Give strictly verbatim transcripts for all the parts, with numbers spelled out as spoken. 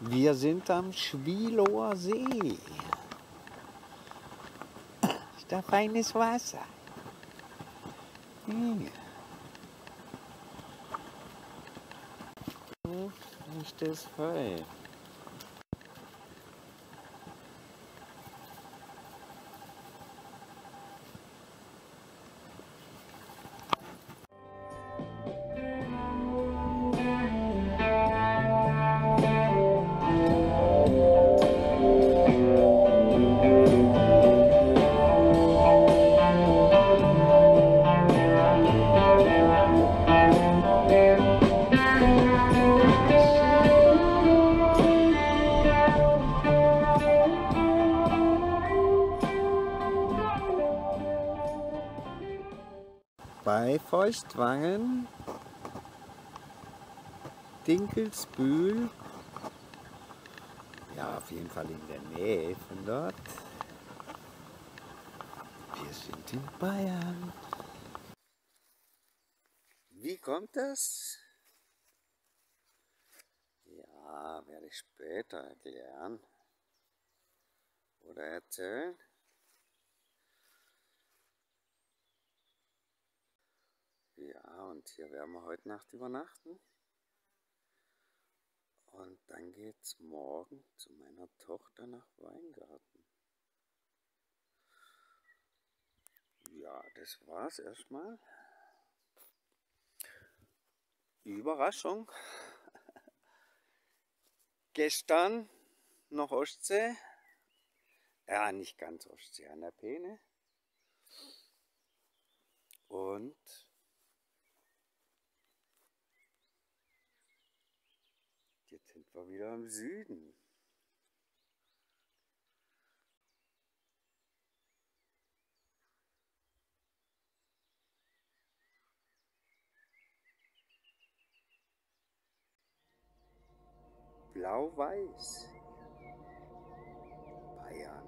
Wir sind am Schwielower See. Ist da feines Wasser. Hier. Ist das fein. Bei Feuchtwangen, Dinkelsbühl, ja auf jeden Fall in der Nähe von dort. Wir sind in Bayern. Wie kommt das? Ja, werde ich später erklären oder erzählen. Ja, und hier werden wir heute Nacht übernachten. Und dann geht's morgen zu meiner Tochter nach Weingarten. Ja, das war's erstmal. Überraschung. Gestern noch Ostsee. Ja, nicht ganz Ostsee, an der Peene. Und jetzt sind wir wieder im Süden. Blau-Weiß. Bayern.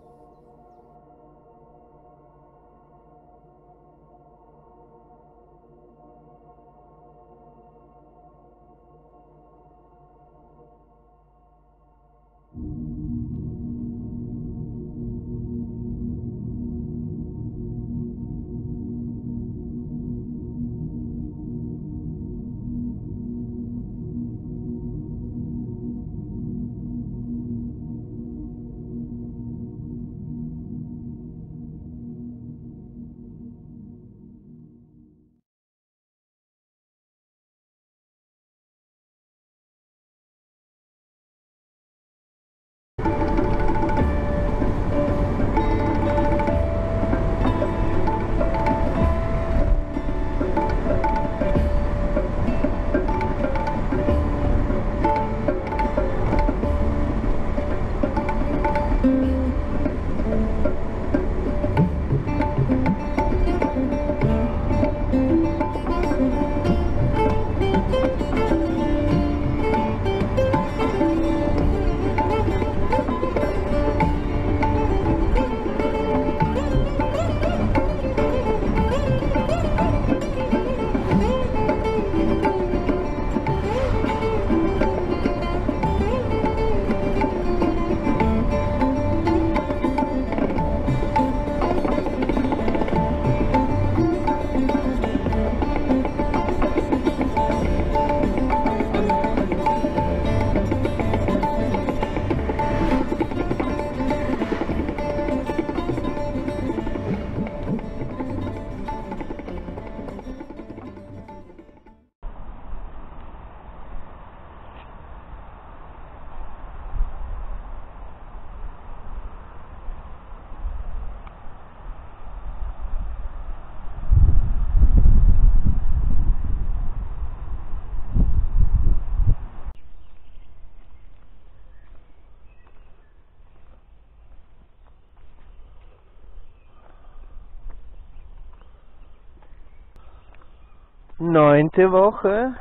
Neunte Woche.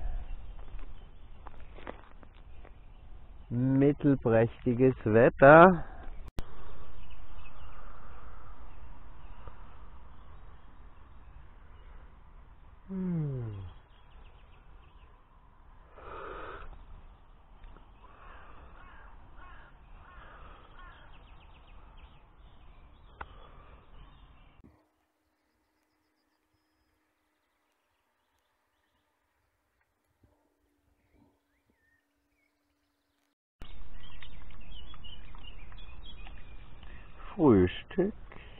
Mittelprächtiges Wetter. Hm. Frühstück.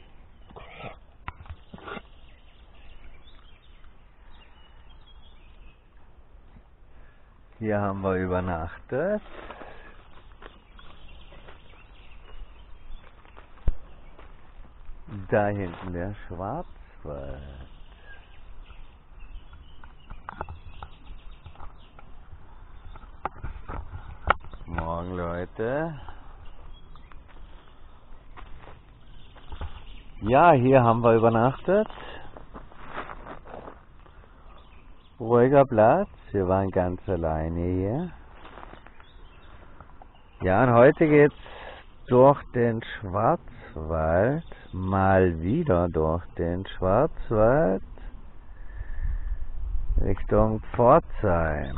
Hier haben wir übernachtet. Da hinten der Schwarzwald. Morgen, Leute. Ja, hier haben wir übernachtet. Ruhiger Platz. Wir waren ganz alleine hier. Ja, und heute geht's durch den Schwarzwald. Mal wieder durch den Schwarzwald. Richtung Pforzheim.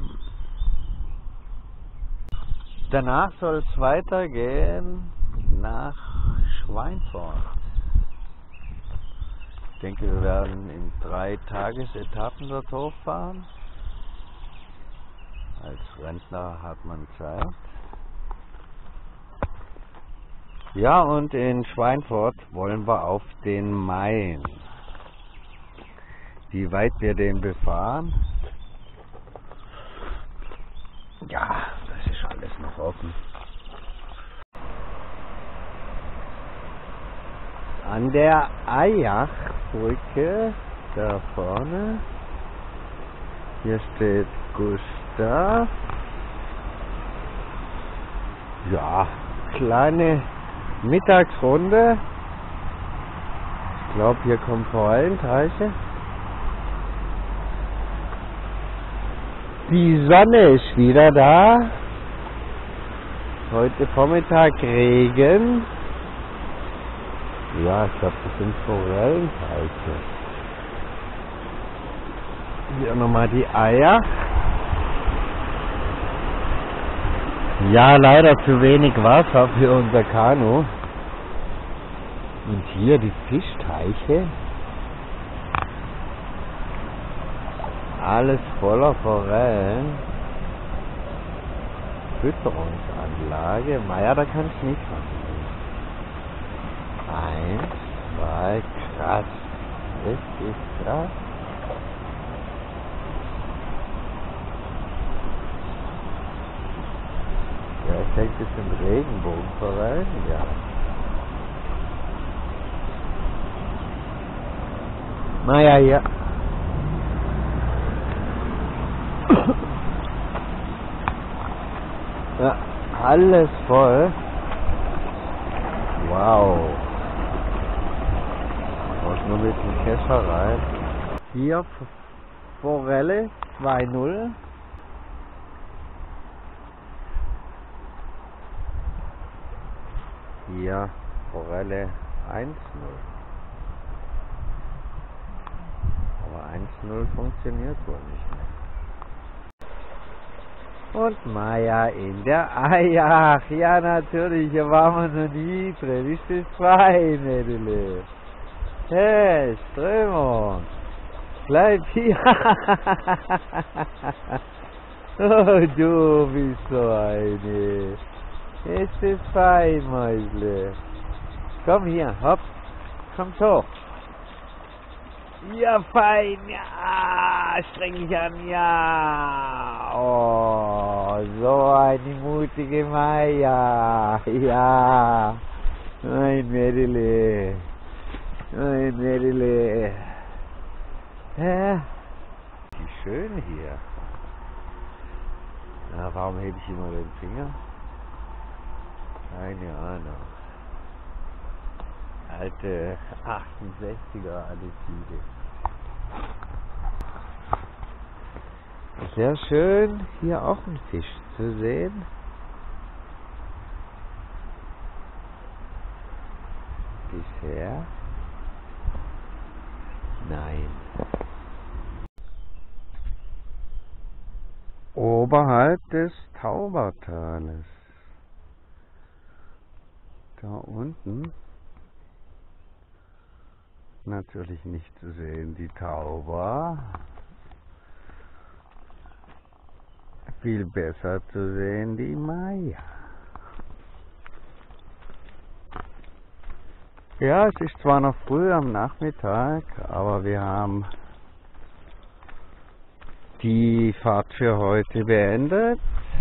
Danach soll es weitergehen nach Schweinfurt. Ich denke, wir werden in drei Tagesetappen dort hochfahren. Als Rentner hat man Zeit. Ja, und in Schweinfurt wollen wir auf den Main. Wie weit wir den befahren? Ja, das ist alles noch offen. An der Eyachbrücke, da vorne, hier steht Gustav. Ja, kleine Mittagsrunde. Ich glaube, hier kommen Forellenteiche. Die Sonne ist wieder da. Heute Vormittag Regen. Ja, ich glaube, das sind Forellenteiche. Hier nochmal die Eier. Ja, leider zu wenig Wasser für unser Kanu. Und hier die Fischteiche. Alles voller Forellen. Fütterungsanlage. Naja, da kann ich nicht machen. Eins, zwei, krass. Richtig krass. Ja, ich denke, das sind Regenbogenforellen, ja. Naja, ja. Ja, alles voll. Wow. Und nur mit dem Kescher rein. Hier Forelle zwei null. Hier Forelle eins null. Aber eins null funktioniert wohl nicht mehr. Und Maya in der Eyach. Ja, natürlich, hier waren wir noch nie drin. Ist das fein, Mädele? Hey, Strömung. Bleib hier. Oh, du bist so eine. Ist das fein, Mäusle? Komm hier, hopp. Komm hoch. Ja, fein, ja, streng dich an, ja. Oh, so eine mutige Maya, ja. Mein Mädele, mein Mädele. Ja, wie schön hier. Na, warum hebe ich immer den Finger? Keine Ahnung. Alte achtundsechziger Attitüde. Sehr schön, hier auch einen Fisch zu sehen. Bisher? Nein. Oberhalb des Taubertales. Da unten. Natürlich nicht zu sehen, die Tauber. Viel besser zu sehen, die Maya. Ja, es ist zwar noch früh am Nachmittag, aber wir haben die Fahrt für heute beendet.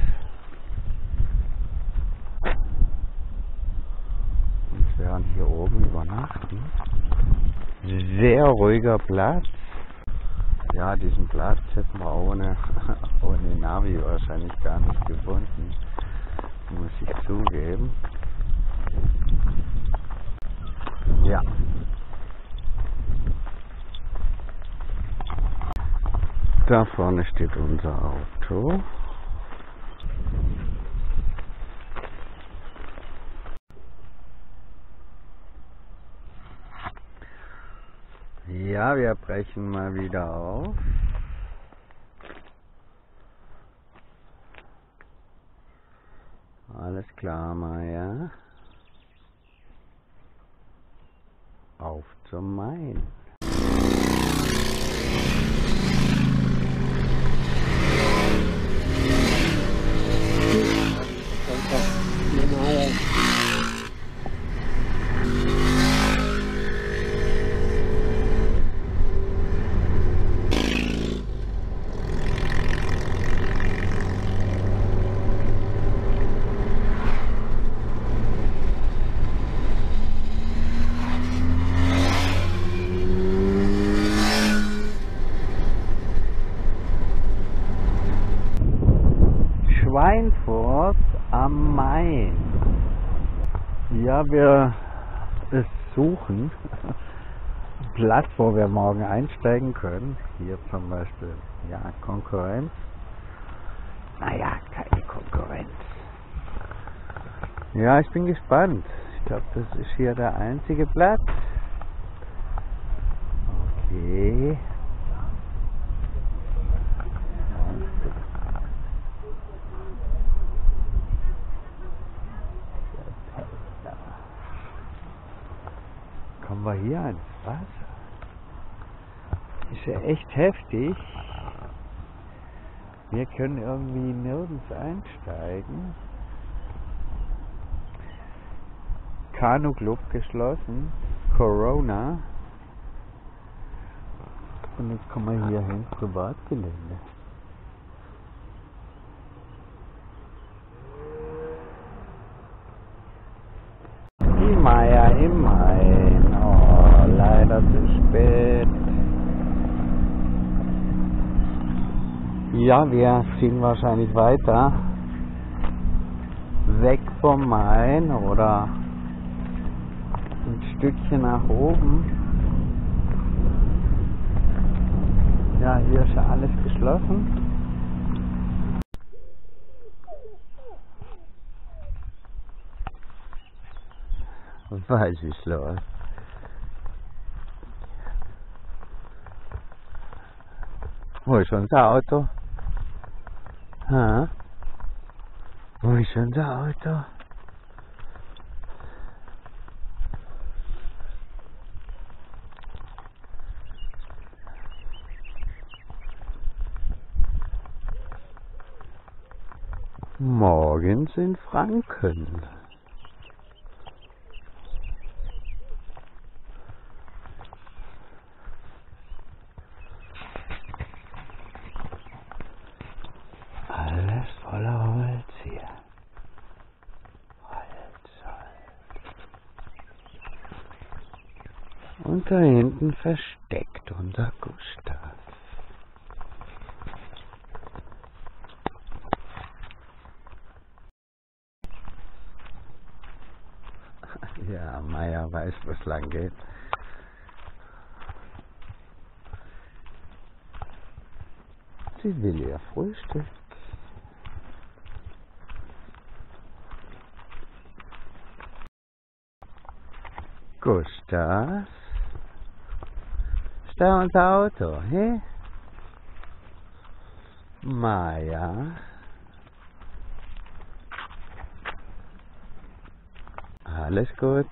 Und wir werden hier oben übernachten. Sehr ruhiger Platz. Ja, diesen Platz hätten wir ohne, ohne Navi wahrscheinlich gar nicht gefunden, muss ich zugeben. Ja. Da vorne steht unser Auto. Ja, wir brechen mal wieder auf. Alles klar, Maja. Auf zum Main. Schweinfurt am Main. Ja, wir suchen Platz, wo wir morgen einsteigen können. Hier zum Beispiel, ja, Konkurrenz. Naja, keine Konkurrenz. Ja, ich bin gespannt. Ich glaube, das ist hier der einzige Platz. Okay. Kommen wir hier ans Wasser? Ist ja echt heftig. Wir können irgendwie nirgends einsteigen. Kanu-Club geschlossen. Corona. Und jetzt kommen wir hier hin, Privatgelände. Die Maya im Main. Oh, leider zu spät. Ja, wir ziehen wahrscheinlich weiter. Weg vom Main oder ein Stückchen nach oben. Ja, hier ist ja alles geschlossen. Was ist los? Wo ist unser Auto? Ha? Wo ist unser Auto? Morgens in Franken. Alles voller Holz hier. Holz, Holz. Und da hinten versteckt unser Gustav. Ja, Maya weiß, wo es lang geht. Sie will ihr Frühstück. Gustav? Ist da unser Auto, hä? Maya? Alles gut?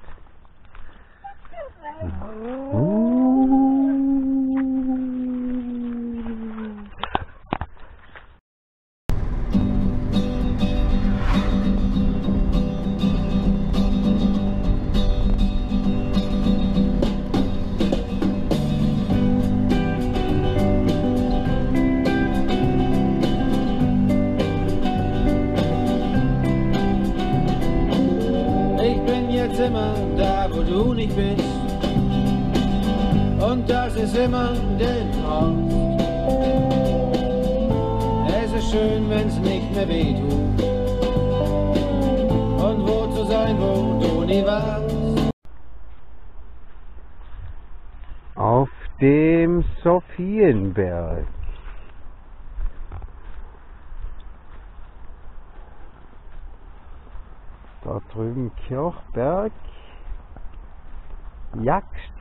immer da, wo du nicht bist. Und das ist immer den Trost. Es ist schön, wenn's nicht mehr wehtut. Und wo zu sein, wo du nie warst. Auf dem Sophienberg. Dort drüben Kirchberg, Jagst.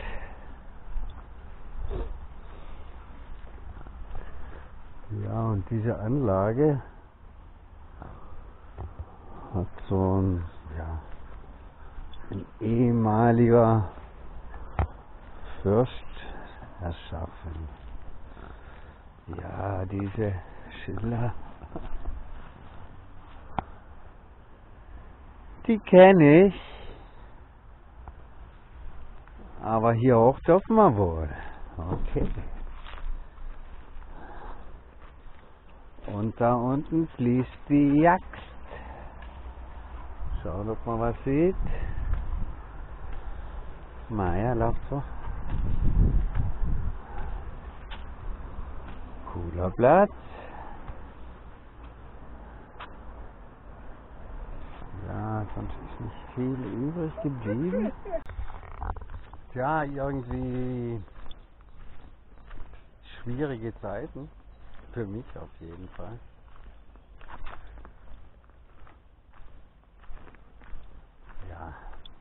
Ja, und diese Anlage hat so ein, ja, ein ehemaliger Fürst erschaffen. Ja, diese Schiller, die kenne ich, aber hier hoch dürfen wir wohl. Okay. Und da unten fließt die Jagst. Schauen, ob man was sieht. Maja, läuft so. Cooler Platz. Ja, sonst ist nicht viel übrig geblieben. Ja, irgendwie schwierige Zeiten. Für mich auf jeden Fall. Ja.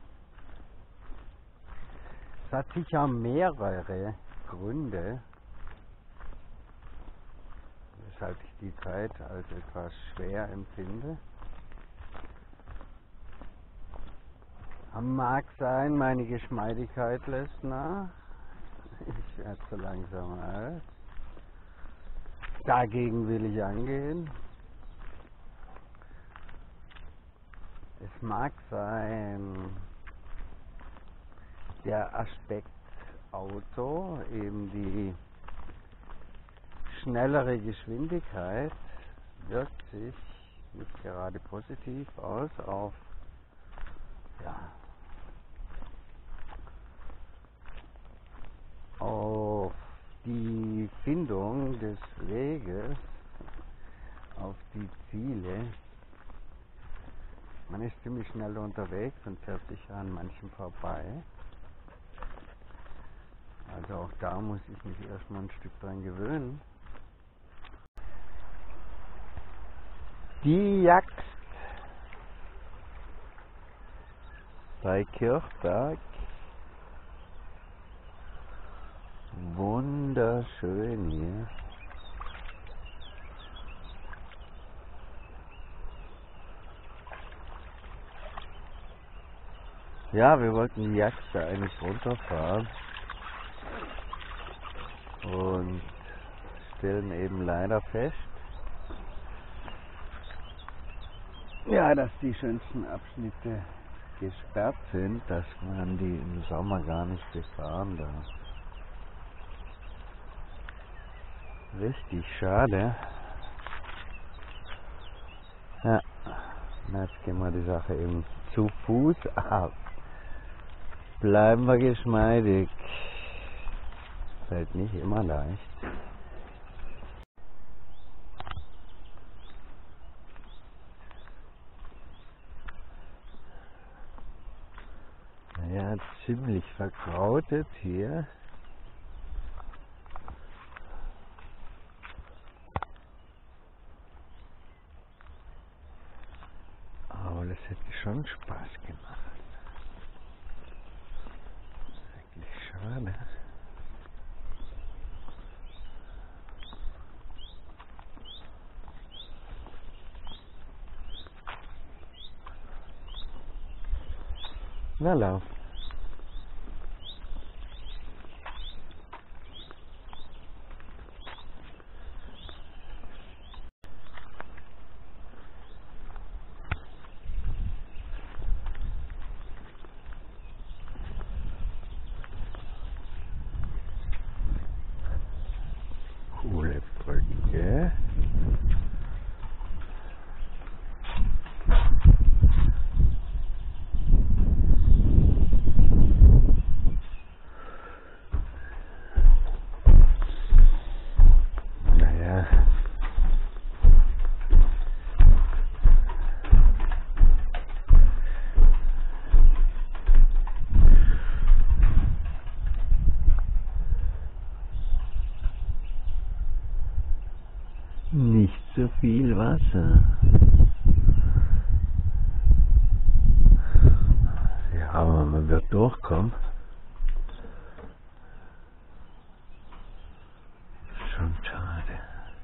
Es hat sicher mehrere Gründe, weshalb ich die Zeit als etwas schwer empfinde. Mag sein, meine Geschmeidigkeit lässt nach. Ich werde so langsam alt. Dagegen will ich angehen. Es mag sein, der Aspekt Auto, eben die schnellere Geschwindigkeit, wirkt sich nicht gerade positiv aus auf, ja, auf die Findung des Weges, auf die Ziele. Man ist ziemlich schnell unterwegs und fährt sich an manchem vorbei. Also auch da muss ich mich erstmal ein Stück dran gewöhnen. Die Jagst bei Kirchberg. Wunderschön hier. Ja, wir wollten die Jagd da eigentlich runterfahren und stellen eben leider fest, ja, dass die schönsten Abschnitte gesperrt sind, dass man die im Sommer gar nicht befahren darf. Richtig schade. Ja, jetzt gehen wir die Sache eben zu Fuß ab. Bleiben wir geschmeidig. Fällt nicht immer leicht. Ja, ziemlich verkrautet hier. Aber das hätte schon Spaß gemacht. Wirklich schade. Na lauf. Coole Brücke. viel Wasser. Ja, aber man wird durchkommen. Schon schade.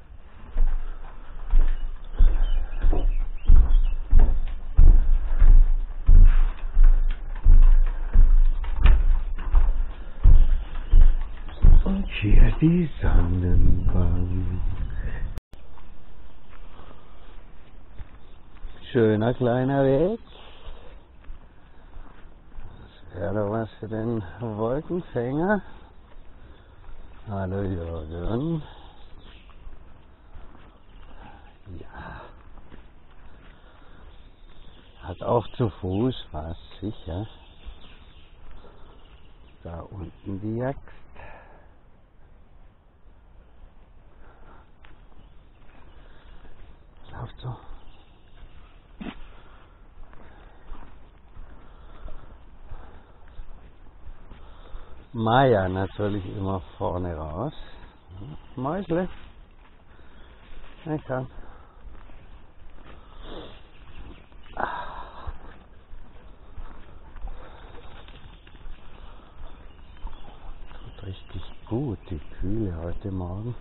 Und hier die Sonnenbank. Schöner kleiner Weg. Das wäre doch was für den Wolkenfänger. Hallo Jürgen. Ja. Hat auch zu Fuß was, sicher. Da unten die Axt. Läuft so. Maya natürlich immer vorne raus. Mäusle. Ich kann. Tut richtig gut, die Kühle heute Morgen.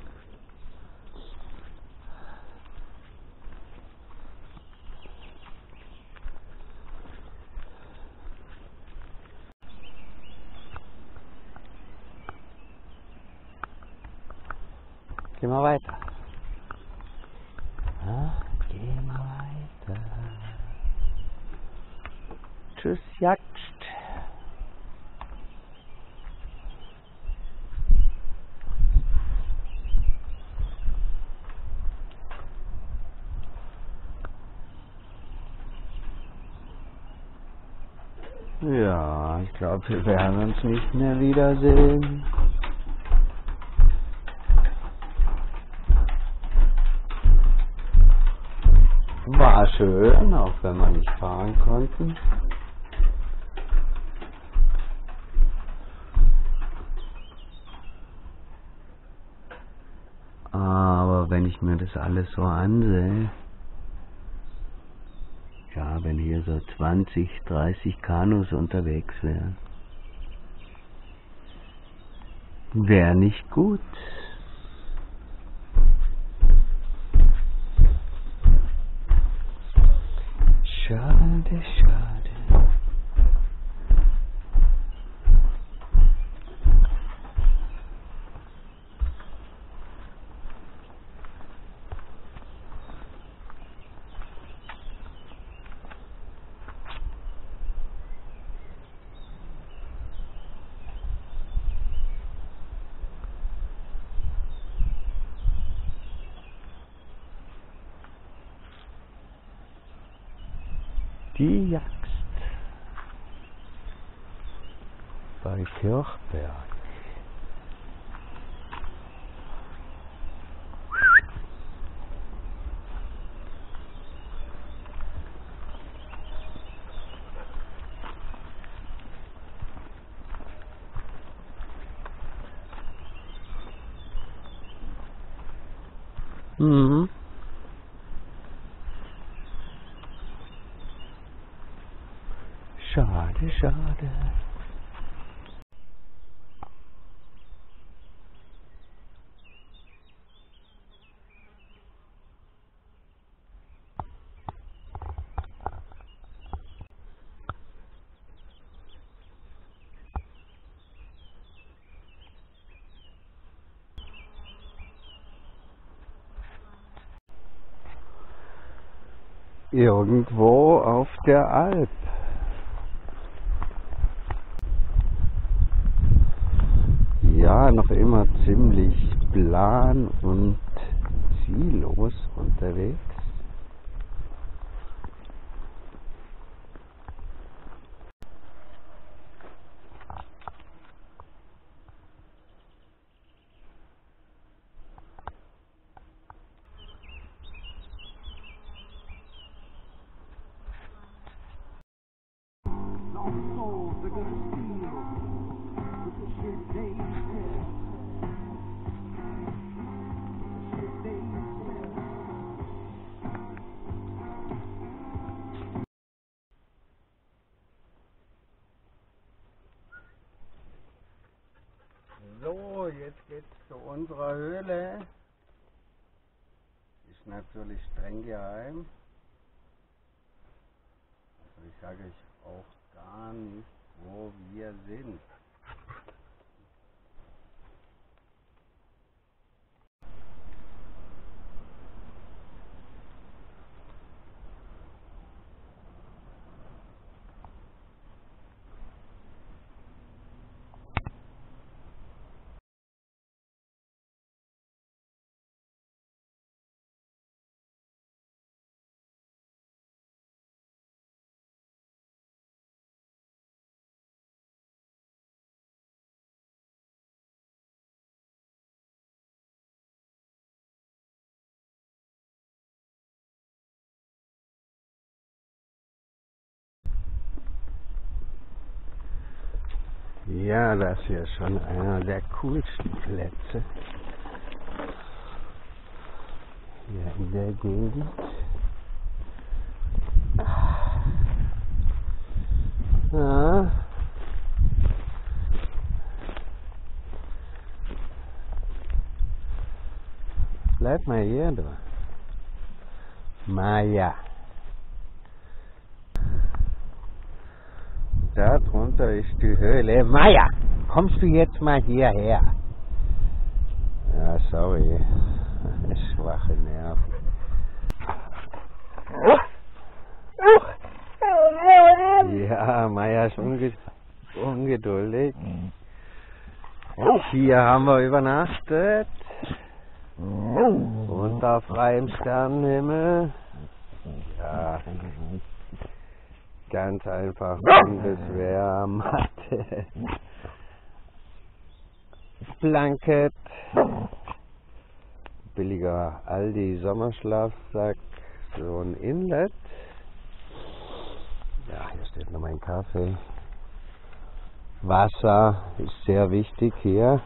Geh mal weiter. Ja, geh mal weiter. Tschüss, Jagd. Ja, ich glaube, wir werden uns nicht mehr wiedersehen. War schön, auch wenn wir nicht fahren konnten. Aber wenn ich mir das alles so ansehe, ja, wenn hier so zwanzig, dreißig Kanus unterwegs wären, wäre nicht gut. Schade, schade. Die Jagd bei Kirchberg. Mhm. Schade, schade. Irgendwo auf der Alp. Ja, noch immer ziemlich plan und ziellos unterwegs. jetzt geht's zu unserer Höhle. Ist natürlich streng geheim. Also ich sage euch auch gar nicht, wo wir sind. Ja, das hier ist schon einer der coolsten Plätze hier in der Gegend. Ja. Bleib mal hier, du. Maja. Da drunter ist die Höhle. Maja, kommst du jetzt mal hierher? Ja, sorry. Schwache Nerven. Ja, Maja ist unge ungeduldig. Hier haben wir übernachtet. Unter freiem Sternenhimmel. Ja. Ganz einfach Bundeswehrmatte, Blanket, billiger Aldi Sommerschlafsack, so ein Inlet. Ja, hier steht noch mein Kaffee. Wasser ist sehr wichtig hier.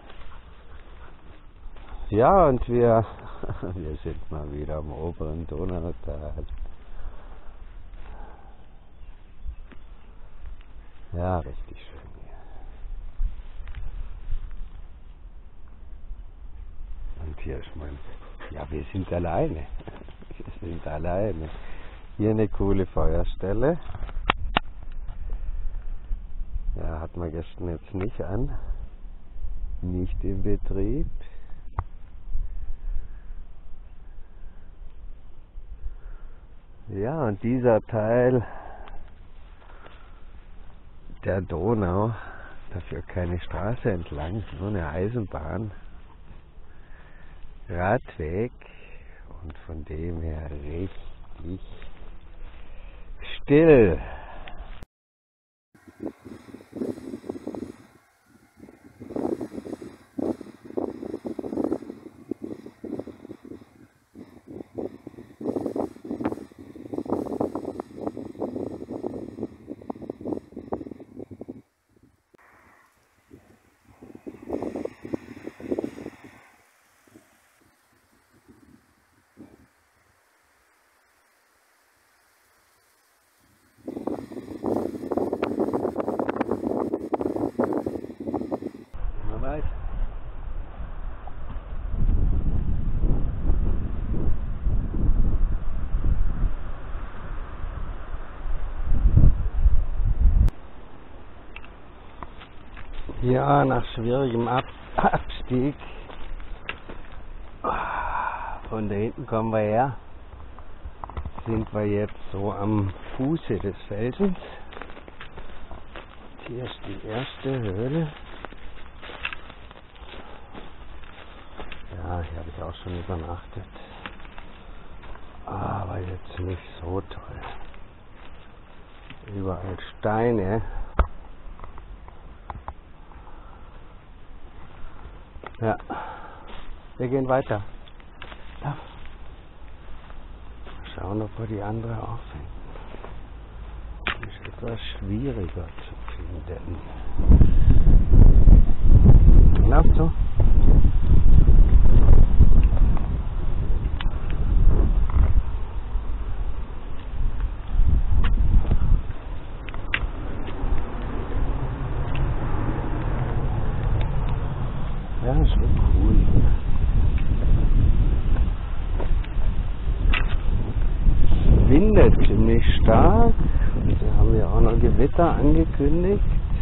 Ja, und wir, wir sind mal wieder am oberen Donautal. Ja, richtig schön hier. Und hier ist mein... Ja, wir sind alleine. Wir sind alleine. Hier eine coole Feuerstelle. Ja, hat man gestern jetzt nicht an. Nicht in Betrieb. Ja, und dieser Teil der Donau, dafür keine Straße entlang, nur eine Eisenbahn, Radweg und von dem her richtig still. Ja, nach schwierigem Ab Abstieg. Von da hinten kommen wir her. Sind wir jetzt so am Fuße des Felsens. Hier ist die erste Höhle. Ja, hier habe ich auch schon übernachtet. Aber jetzt nicht so toll. Überall Steine. Ja, wir gehen weiter. Ja. Schauen, ob wir die andere aufhängen. Ist etwas schwieriger zu finden. Glaubst du? Ja, schon cool. Windet ziemlich stark. Wir haben ja auch noch Gewitter angekündigt.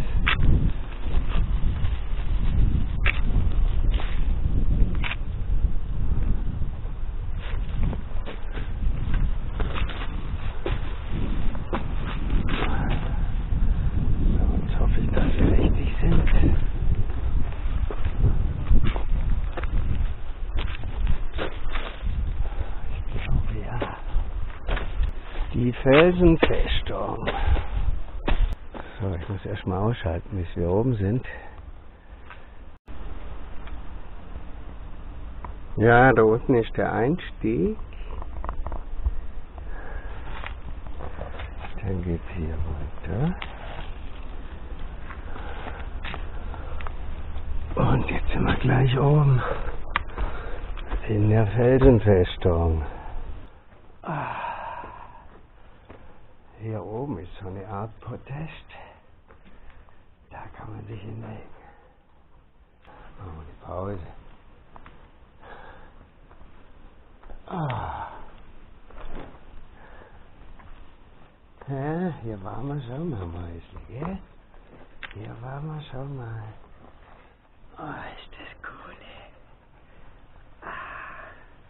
So, jetzt hoffe ich, dass wir richtig sind. Ich glaube ja. Die Felsenfestung. So, ich muss erstmal ausschalten, bis wir oben sind. Ja, da unten ist der Einstieg. Dann geht's hier weiter. Und jetzt sind wir gleich oben in der Felsenfestung. Hier oben ist so eine Art Podest. Da kann man sich hinlegen. Machen wir die Pause. Ah. Ja, hier waren wir schon mal, Mäusli, gell? Hier waren wir schon mal. Oh, ist das cool, ey. Ah.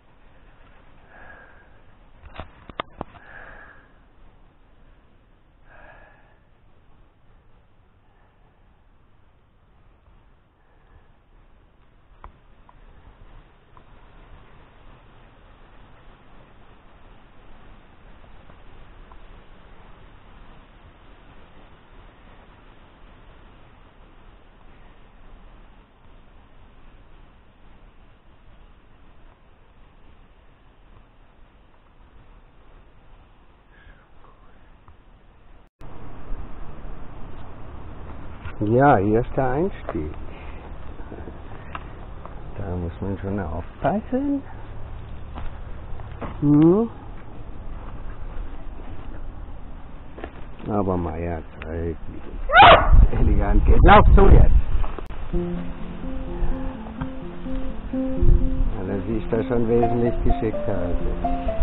Ja, hier ist der Einstieg. Da muss man schon aufpassen. Hm. Aber Meier zeigt, wie es elegant geht. Lauf zu jetzt! Ja, da siehst du schon wesentlich geschickter als ich.